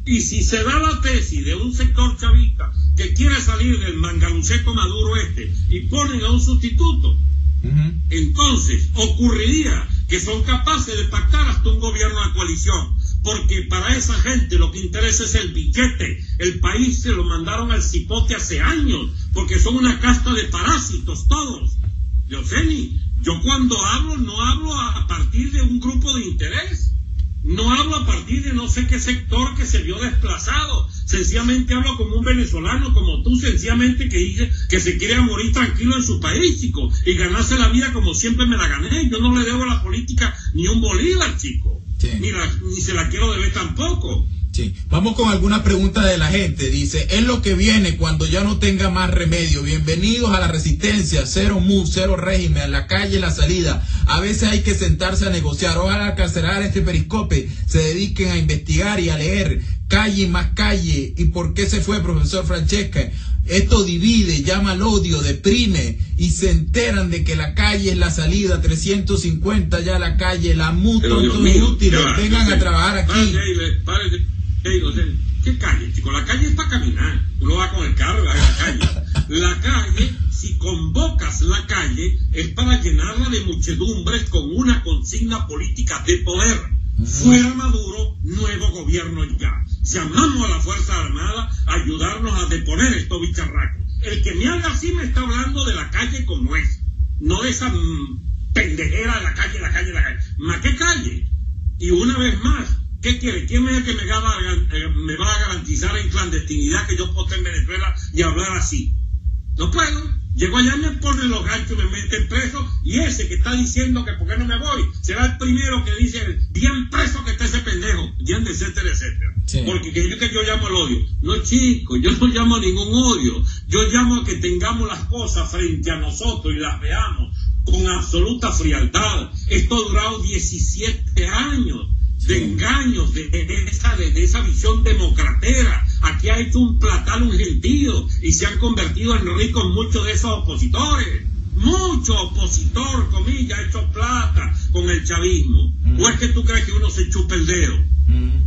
Y si se da la tesis de un sector chavista que quiere salir del mangaluceto Maduro este y ponen a un sustituto, uh-huh. entonces ocurriría que son capaces de pactar hasta un gobierno de coalición, porque para esa gente lo que interesa es el billete. El país se lo mandaron al cipote hace años, porque son una casta de parásitos todos. Leoceni, yo cuando hablo no hablo a partir de un grupo de interés. No hablo a partir de no sé qué sector que se vio desplazado. Sencillamente hablo como un venezolano, como tú, sencillamente que dice que se quiere morir tranquilo en su país, chico, y ganarse la vida como siempre me la gané. Yo no le debo a la política ni un bolívar, chico. Sí. Ni, la, ni se la quiero deber tampoco. Sí. Vamos con alguna pregunta de la gente. Dice, es lo que viene cuando ya no tenga más remedio. Bienvenidos a la resistencia. Cero M U, cero régimen, la calle, la salida. A veces hay que sentarse a negociar. Ojalá al cancelar este periscope se dediquen a investigar y a leer. Calle más calle. ¿Y por qué se fue, profesor Francesca? Esto divide, llama al odio, deprime y se enteran de que la calle es la salida. Trescientos cincuenta ya la calle, la M U, todos inútiles, vengan a trabajar aquí. Párate, párate. ¿Qué calle, chico? La calle es para caminar. Uno va con el carro y va a la calle. La calle, si convocas la calle, es para llenarla de muchedumbres con una consigna política de poder. Uh-huh. Fuera Maduro, nuevo gobierno ya. Llamamos a la Fuerza Armada a ayudarnos a deponer estos bicharracos. El que me haga así me está hablando de la calle como es, no de esa mmm, pendejera de la calle, la calle, la calle. ¿Ma qué calle? Y una vez más, ¿qué quiere? ¿Quién es el que me va, a, eh, me va a garantizar en clandestinidad que yo puedo estar en Venezuela y hablar así? No puedo. Llego allá y me ponen los ganchos, me meten preso, y ese que está diciendo que por qué no me voy, será el primero que dice, bien preso que está ese pendejo, ¿entiendes? Etcétera, etcétera. Sí. Porque que yo, que yo llamo al odio. No, chico, yo no llamo a ningún odio. Yo llamo a que tengamos las cosas frente a nosotros y las veamos con absoluta frialdad. Esto ha durado diecisiete años de engaños, de, de, de, esa, de, de esa visión democratera. Aquí ha hecho un platal un gentío y se han convertido en ricos muchos de esos opositores. Mucho opositor, comillas, ha hecho plata con el chavismo. Mm. ¿O es que tú crees que uno se chupa el dedo? Mm.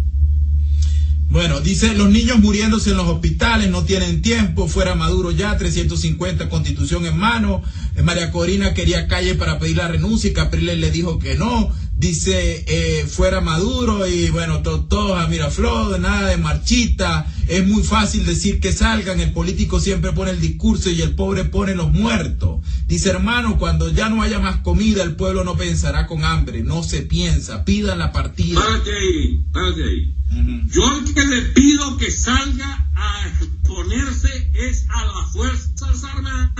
Bueno, dice, los niños muriéndose en los hospitales, no tienen tiempo, fuera Maduro ya, trescientos cincuenta, constitución en mano. María Corina quería calle para pedir la renuncia y Capriles le dijo que no. Dice, eh, fuera Maduro y bueno, todos to, a Miraflores, nada de marchita. Es muy fácil decir que salgan, el político siempre pone el discurso y el pobre pone los muertos. Dice, hermano, cuando ya no haya más comida, el pueblo no pensará con hambre, no se piensa, pidan la partida. Párate ahí, párate ahí. Uh-huh. Yo al que le pido que salga a exponerse es a las Fuerzas Armadas.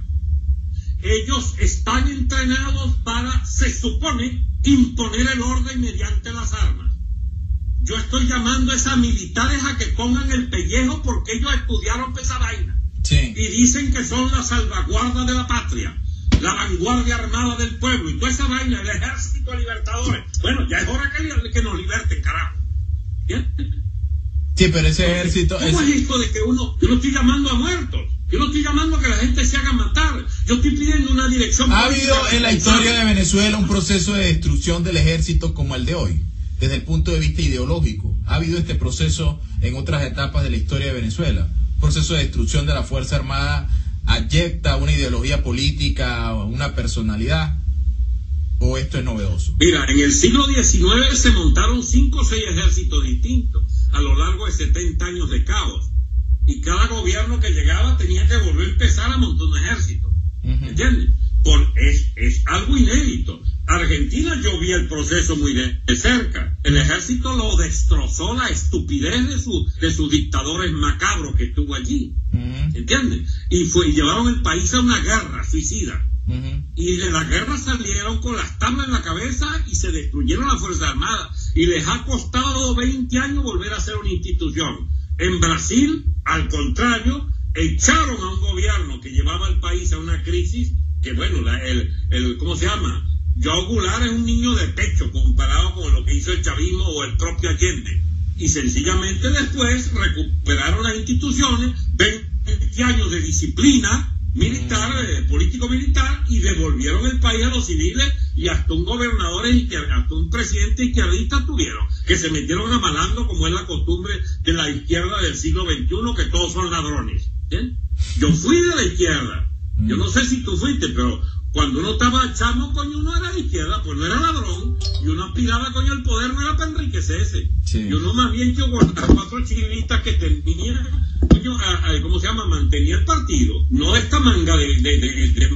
Ellos están entrenados para, se supone, imponer el orden mediante las armas. Yo estoy llamando a esas militares a que pongan el pellejo porque ellos estudiaron esa vaina. Sí. Y dicen que son la salvaguarda de la patria, la vanguardia armada del pueblo y toda esa vaina, el ejército de libertadores. Bueno, ya es hora que, que nos liberten, carajo. ¿Bien? Sí, pero ese ejército... ¿Cómo ese... es esto de que uno... Yo no estoy llamando a muertos. Yo no estoy llamando a que la gente se haga matar. Yo estoy pidiendo una dirección. ¿Ha habido en la historia de Venezuela un proceso de destrucción del ejército como el de hoy? Desde el punto de vista ideológico. ¿Ha habido este proceso en otras etapas de la historia de Venezuela? ¿Un proceso de destrucción de la Fuerza Armada ayecta una ideología política, una personalidad? ¿O esto es novedoso? Mira, en el siglo diecinueve se montaron cinco o seis ejércitos distintos a lo largo de setenta años de caos. Y cada gobierno que llegaba tenía que volver a empezar a montar un ejército. Uh-huh. ¿Entiendes? Por, es, es algo inédito. Argentina yo vi el proceso muy de, de cerca. El ejército lo destrozó la estupidez de, su, de sus dictadores macabros que estuvo allí. Uh-huh. ¿Entiendes? Y, fue, y llevaron el país a una guerra suicida. Uh-huh. Y de la guerra salieron con las tablas en la cabeza y se destruyeron las Fuerzas Armadas. Y les ha costado veinte años volver a ser una institución. En Brasil, al contrario, echaron a un gobierno que llevaba al país a una crisis que, bueno, la, el, el, ¿cómo se llama? Joao Goulart es un niño de pecho comparado con lo que hizo el chavismo o el propio Allende. Y sencillamente después recuperaron las instituciones, veinte años de disciplina militar, eh, político-militar, y devolvieron el país a los civiles y hasta un gobernador y hasta un presidente izquierdista tuvieron, que se metieron a malandro como es la costumbre de la izquierda del siglo veintiuno, que todos son ladrones. ¿Sí? Yo fui de la izquierda, yo no sé si tú fuiste, pero cuando uno estaba chamo, coño, uno era de izquierda, pues no era ladrón, y uno aspiraba, coño, el poder no era para enriquecerse. Sí. Y uno más bien que guardar cuatro chivitas que tenía, coño, a, a, ¿cómo se llama? Mantenía el partido, no esta manga de, de, de, de, de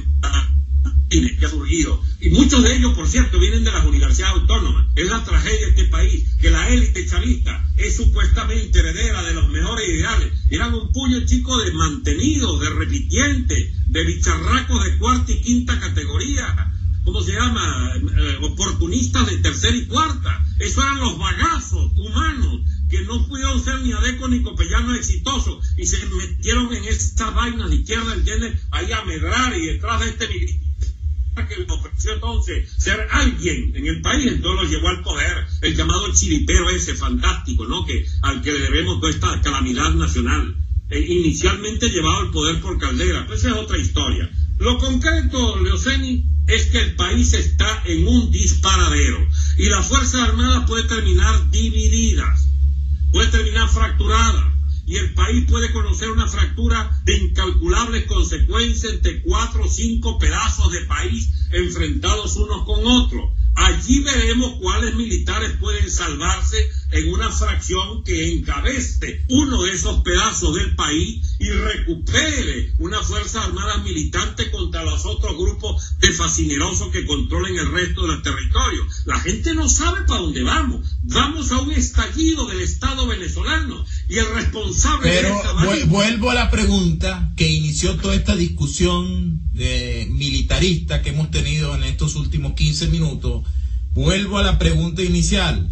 que ha surgido. Y muchos de ellos, por cierto, vienen de las universidades autónomas. Es la tragedia de este país, que la élite chavista es supuestamente heredera de los mejores ideales. Eran un puño chico de mantenidos, de repitientes, de bicharracos de cuarta y quinta categoría, ¿cómo se llama? Eh, oportunistas de tercera y cuarta. Esos eran los bagazos humanos que no pudieron ser ni Adeco ni Copellanos exitosos y se metieron en estas vainas de izquierda, ¿entiendes? Ahí a medrar y detrás de este militar que le ofreció entonces ser alguien en el país, entonces lo llevó al poder, el llamado chiripero ese fantástico, ¿no? Que al que le debemos toda esta calamidad nacional. Eh, inicialmente llevado al poder por Caldera, pues esa es otra historia. Lo concreto, Leoceni, es que el país está en un disparadero y las Fuerzas Armadas pueden terminar divididas, puede terminar fracturada, y el país puede conocer una fractura de incalculables consecuencias entre cuatro o cinco pedazos de país enfrentados unos con otros. Allí veremos cuáles militares pueden salvarse en una fracción que encabece uno de esos pedazos del país y recupere una fuerza armada militante contra los otros grupos de fascinerosos que controlen el resto de los territorios. La gente no sabe para dónde vamos. Vamos a un estallido del Estado venezolano y el responsable... Pero de esta vu vuelvo a la pregunta que inició toda esta discusión de militarista que hemos tenido en estos últimos quince minutos. Vuelvo a la pregunta inicial.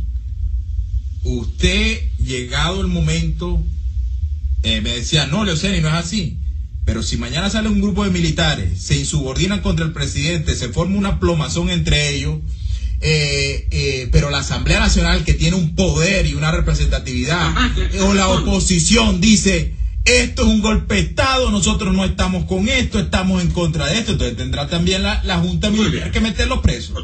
Usted, llegado el momento, eh, me decía, no, Leoceni, no es así. Pero si mañana sale un grupo de militares, se insubordinan contra el presidente, se forma una plomazón entre ellos, eh, eh, pero la Asamblea Nacional, que tiene un poder y una representatividad, eh, o la oposición dice, esto es un golpe de Estado, nosotros no estamos con esto, estamos en contra de esto, entonces tendrá también la, la Junta Militar que meterlos presos.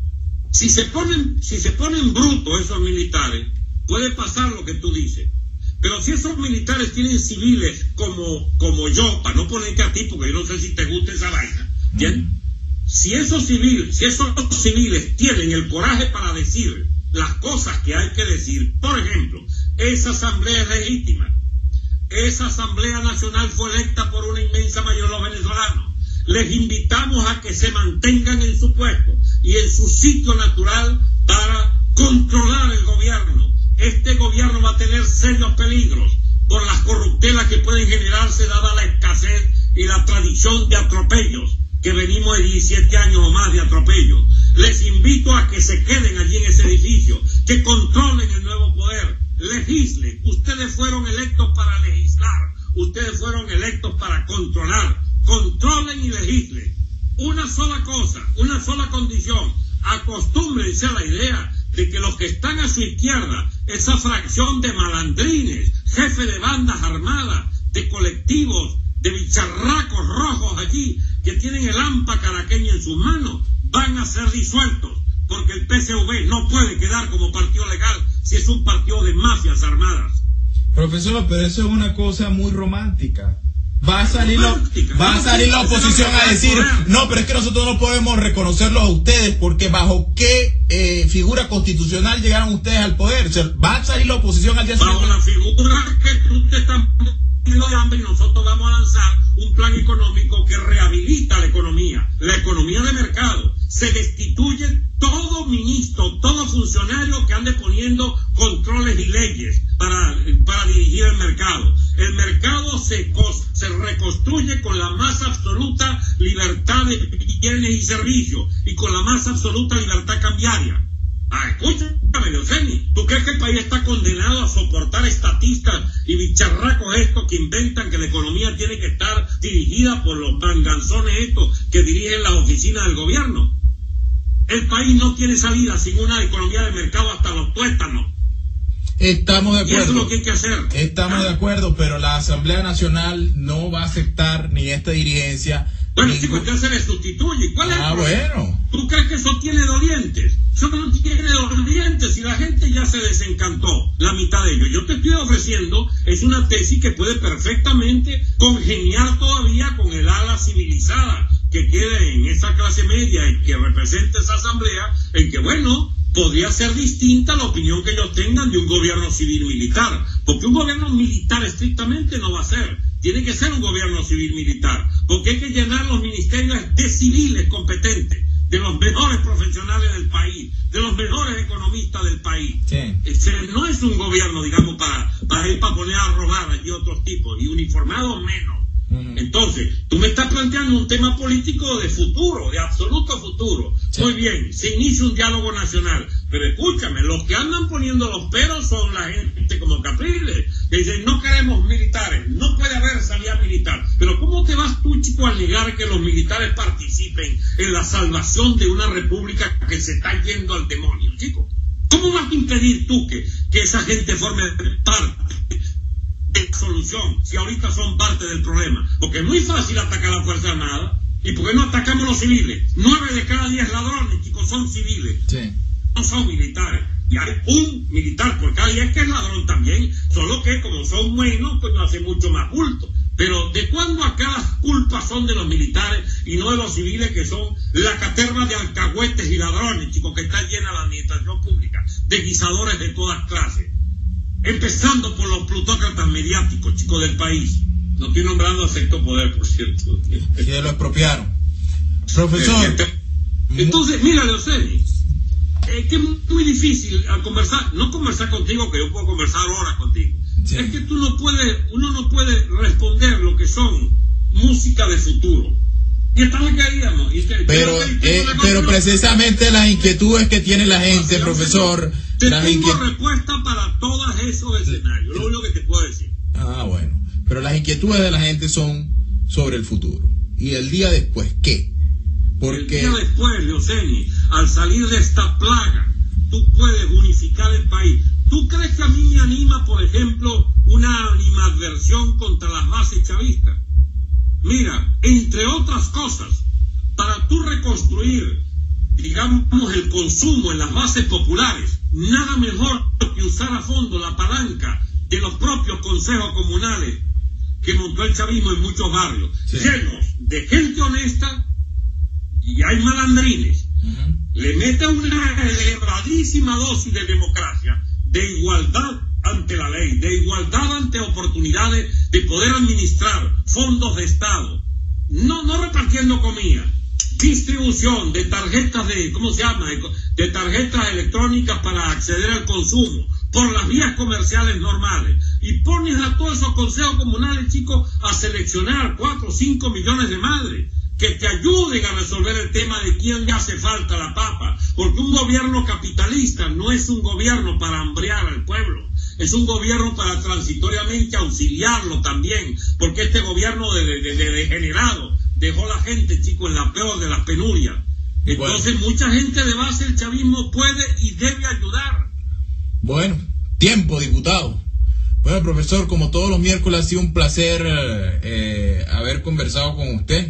Si se ponen, si se ponen brutos esos militares, puede pasar lo que tú dices. Pero si esos militares tienen civiles como, como yo, para no ponerte a ti, porque yo no sé si te gusta esa vaina, ¿bien? Mm. Si esos civiles, si esos civiles tienen el coraje para decir las cosas que hay que decir, por ejemplo, esa asamblea es legítima, esa Asamblea Nacional fue electa por una inmensa mayoría de los venezolanos, les invitamos a que se mantengan en su puesto y en su sitio natural para controlar el gobierno. Este gobierno va a tener serios peligros por las corruptelas que pueden generarse dada la escasez y la tradición de atropellos, que venimos de diecisiete años o más de atropellos. Les invito a que se queden allí en ese edificio, que controlen el nuevo poder, legislen. Ustedes fueron electos para legislar, ustedes fueron electos para controlar. Controlen y legislen. Una sola cosa, una sola condición. Acostúmbrense a la idea de que los que están a su izquierda, esa fracción de malandrines, jefes de bandas armadas, de colectivos, de bicharracos rojos allí, que tienen el hampa caraqueña en sus manos, van a ser disueltos, porque el P S V no puede quedar como partido legal si es un partido de mafias armadas. Profesor, pero eso es una cosa muy romántica. Va a salir, lo, va a salir la oposición a decir, no, pero es que nosotros no podemos reconocerlos a ustedes porque bajo qué eh, figura constitucional llegaron ustedes al poder. O sea, va a salir la oposición al día siguiente. Bajo la figura que usted está muriendo de hambre y nosotros vamos a lanzar un plan económico que rehabilita la economía, la economía de mercado. Se destituye todo ministro, todo funcionario que ande poniendo controles y leyes para, para dirigir el mercado. El mercado se, se reconstruye con la más absoluta libertad de bienes y servicios y con la más absoluta libertad cambiaria. Ah, escúchame, Leoceni, ¿tú crees que el país está condenado a soportar estatistas y bicharracos estos que inventan que la economía tiene que estar dirigida por los manganzones estos que dirigen las oficinas del gobierno? El país no tiene salida sin una economía de mercado hasta los tuétanos. Estamos de acuerdo. Y eso es lo que hay que hacer. Estamos ¿Ah? de acuerdo, pero la Asamblea Nacional no va a aceptar, ni esta dirigencia, Bueno, chicos, usted se le sustituye. ¿Cuál es ah, el problema? bueno. ¿Tú crees que eso tiene dolientes? Eso no tiene dolientes y la gente ya se desencantó, la mitad de ellos. Yo te estoy ofreciendo, es una tesis que puede perfectamente congeniar todavía con el ala civilizada que quede en esa clase media y que represente esa asamblea, en que, bueno, podría ser distinta la opinión que ellos tengan de un gobierno civil-militar, porque un gobierno militar estrictamente no va a ser. Tiene que ser un gobierno civil-militar, porque hay que llenar los ministerios de civiles competentes, de los mejores profesionales del país, de los mejores economistas del país. Sí. Este, no es un gobierno, digamos, para, para ir para poner a robar allí otros tipos, y uniformados menos. Uh-huh. Entonces, tú me estás planteando un tema político de futuro, de absoluto futuro. Sí. Muy bien, se inicia un diálogo nacional, pero escúchame, los que andan poniendo los peros son la gente como Capriles, que dicen no queremos militares, no puede haber salida militar. Pero ¿cómo te vas tú, chico, a negar que los militares participen en la salvación de una república que se está yendo al demonio, chico? ¿Cómo vas a impedir tú que, que esa gente forme parte de la solución, si ahorita son parte del problema? Porque es muy fácil atacar a la Fuerza Armada. ¿Y por qué no atacamos a los civiles? Nueve de cada diez ladrones, chicos, son civiles. Sí. No son militares. Y hay un militar por cada diez que es ladrón también, solo que como son buenos, pues no hace mucho más culto. Pero ¿de cuándo acá las culpas son de los militares y no de los civiles, que son la caterva de alcahuetes y ladrones, chicos, que está llena la administración pública, de guisadores de todas clases? Empezando por los plutócratas mediáticos, chicos, del país. No estoy nombrando a Sexto Poder, por cierto. Sí, lo expropiaron. Profesor. Entonces, mira, Leoceni, es que es muy difícil al conversar, no conversar contigo, que yo puedo conversar horas contigo. Sí. Es que tú no puedes, uno no puede responder lo que son música de futuro. Y hasta lo que haríamos. Y que, pero que, eh, pero precisamente las inquietudes que tiene la gente, profesor. Te las tengo inquiet... respuesta para todos esos escenarios, lo único que te puedo decir. Ah, bueno. Pero las inquietudes de la gente son sobre el futuro. ¿Y el día después qué? Porque... El día después, Leoceni, al salir de esta plaga, tú puedes unificar el país. ¿Tú crees que a mí me anima, por ejemplo, una animadversión contra las bases chavistas? Mira, entre otras cosas, para tú reconstruir, digamos, el consumo en las bases populares, nada mejor que usar a fondo la palanca de los propios consejos comunales que montó el chavismo en muchos barrios, sí, llenos de gente honesta, y hay malandrines. Uh-huh. Le mete una elevadísima dosis de democracia, de igualdad ante la ley, de igualdad ante oportunidades de poder administrar fondos de Estado, no, no repartiendo comida, distribución de tarjetas de, ¿cómo se llama?, de tarjetas electrónicas para acceder al consumo por las vías comerciales normales, y pones a todos esos consejos comunales, chicos, a seleccionar cuatro o cinco millones de madres que te ayuden a resolver el tema de quién le hace falta la papa, porque un gobierno capitalista no es un gobierno para hambrear al pueblo, es un gobierno para transitoriamente auxiliarlo también, porque este gobierno de, de, de degenerado dejó a la gente, chicos, en la peor de las penurias. Entonces, bueno, mucha gente de base del chavismo puede y debe ayudar. Bueno, tiempo, diputado. Bueno, profesor, como todos los miércoles, ha sido un placer eh, haber conversado con usted.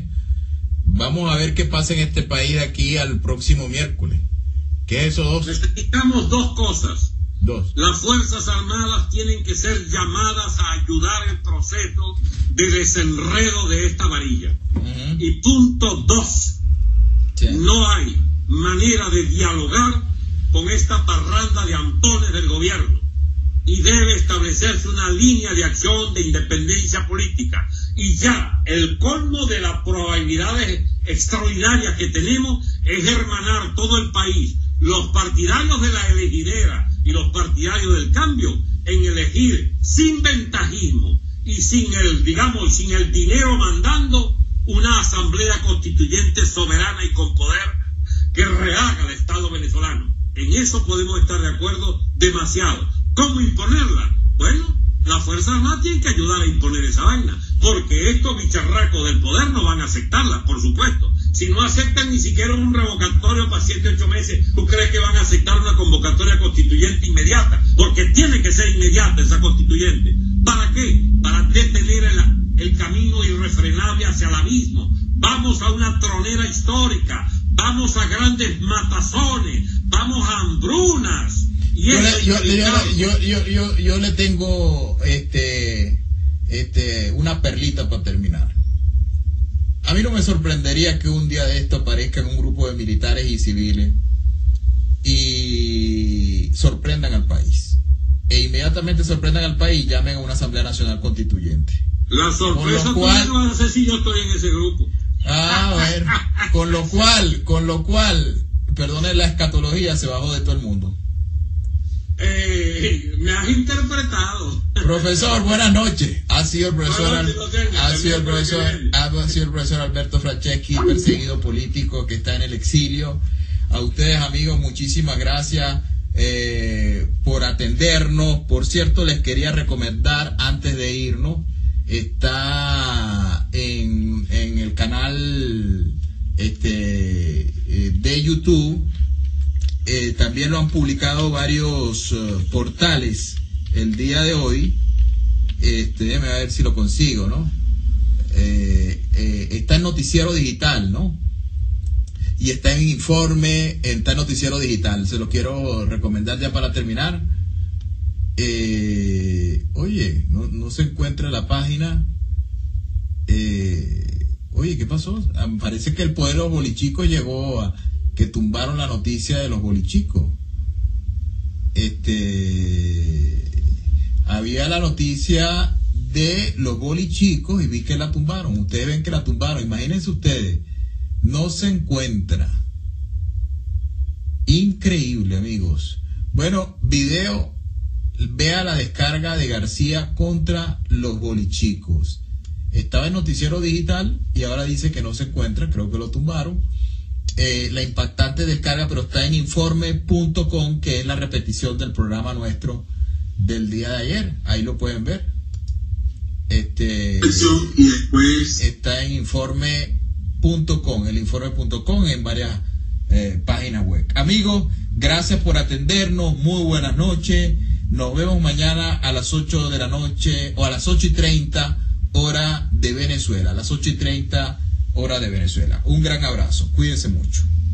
Vamos a ver qué pasa en este país de aquí al próximo miércoles. ¿Qué es eso? Dos? Necesitamos dos cosas. Dos. Las Fuerzas Armadas tienen que ser llamadas a ayudar el proceso de desenredo de esta varilla. Uh-huh. Y punto dos. Sí. No hay manera de dialogar con esta parranda de ampones del gobierno. Y debe establecerse una línea de acción de independencia política. Y ya, el colmo de las probabilidades extraordinarias que tenemos es hermanar todo el país. Los partidarios de la elegidera y los partidarios del cambio en elegir sin ventajismo y sin el, digamos, sin el dinero mandando, una asamblea constituyente soberana y con poder que rehaga el Estado venezolano. En eso podemos estar de acuerdo demasiado. ¿Cómo imponerla? Bueno, la Fuerza Armada tiene que ayudar a imponer esa vaina, porque estos bicharracos del poder no van a aceptarla, por supuesto. Si no aceptan ni siquiera un revocatorio para siete, ocho meses, ¿tú crees que van a aceptar una convocatoria constituyente inmediata? Porque tiene que ser inmediata esa constituyente. ¿Para qué? Para detener el, el camino irrefrenable hacia el abismo. Vamos a manera histórica, vamos a grandes matazones, vamos a hambrunas. Y yo, eso le, yo, es yo, yo, yo, yo, yo le tengo este, este, una perlita para terminar. A mí no me sorprendería que un día de esto aparezcan un grupo de militares y civiles y sorprendan al país. E inmediatamente sorprendan al país y llamen a una Asamblea Nacional Constituyente. La sorpresa Con lo cual, tú no sé si yo estoy en ese grupo. Ah, a ver, con lo cual, con lo cual, perdone la escatología, se bajó de todo el mundo. Eh, me has interpretado. Profesor, buenas noches. Ha sido el profesor, Buenas noches, ha sido el profesor, ha sido el profesor Alberto Franceschi, perseguido político que está en el exilio. A ustedes, amigos, muchísimas gracias eh, por atendernos. Por cierto, les quería recomendar antes de irnos, está en, en el canal este eh, de YouTube. Eh, también lo han publicado varios uh, portales el día de hoy. Este, déjame ver si lo consigo, ¿no? Eh, eh, está en Noticiero Digital, ¿no? Y está en Informe, está en Noticiero Digital. Se lo quiero recomendar ya para terminar. Eh, oye, no, no se encuentra la página. Eh, oye, ¿qué pasó? Ah, parece que el poder de los bolichicos llegó a... que tumbaron la noticia de los bolichicos. Este, había la noticia de los bolichicos y vi que la tumbaron. Ustedes ven que la tumbaron. Imagínense ustedes, no se encuentra. Increíble, amigos. Bueno, video, vea la descarga de García contra los bolichicos. Estaba en Noticiero Digital y ahora dice que no se encuentra. Creo que lo tumbaron. Eh, la impactante descarga, pero está en informe punto com, que es la repetición del programa nuestro del día de ayer. Ahí lo pueden ver. Este y después está en informe punto com, el informe punto com, en varias eh, páginas web. Amigos, gracias por atendernos. Muy buenas noches. Nos vemos mañana a las ocho de la noche o a las ocho y treinta hora de Venezuela. A las ocho y treinta hora de Venezuela. Un gran abrazo. Cuídense mucho.